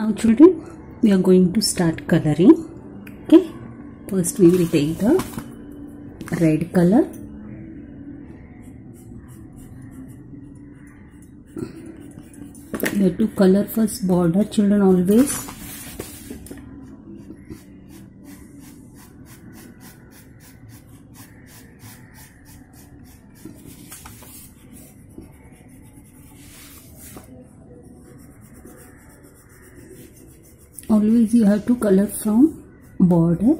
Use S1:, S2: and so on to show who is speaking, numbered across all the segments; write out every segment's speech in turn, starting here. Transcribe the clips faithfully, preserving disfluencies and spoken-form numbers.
S1: Now children, we are going to start coloring. Okay, first we will take the red color. You have to color first border, children, always. Always you have to color from border.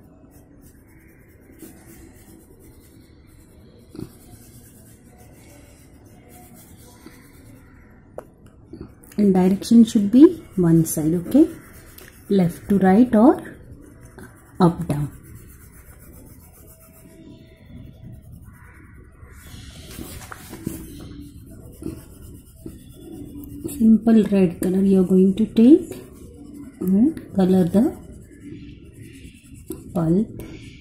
S1: And direction should be one side, okay? Left to right or up down. Simple red color you are going to take and color the pulp.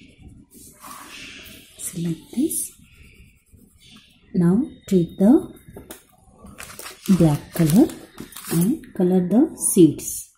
S1: Select this. Now take the black color and color the seeds.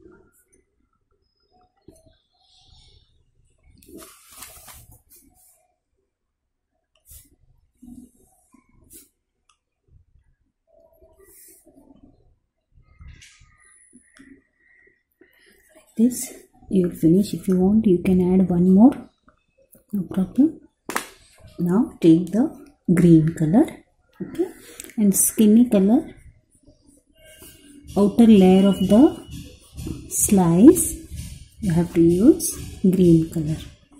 S1: Like this, you will finish. If you want, you can add one more, no problem. Now take the green color, okay, and skinny color. Outer layer of the slice you have to use green color.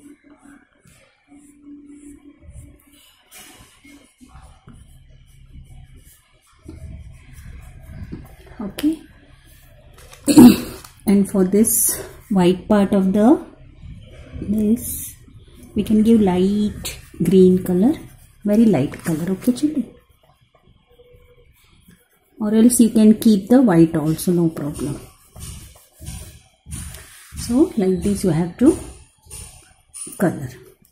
S1: Okay. And for this white part of the this we can give light green color, very light color, okay children? Or else you can keep the white also, no problem. So like this you have to color.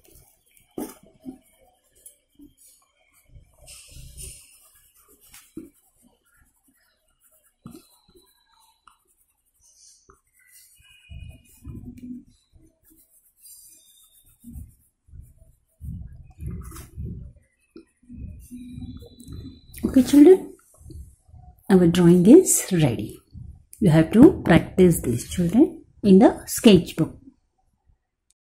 S1: Okay children, our drawing is ready. You have to practice this, children, in the sketchbook.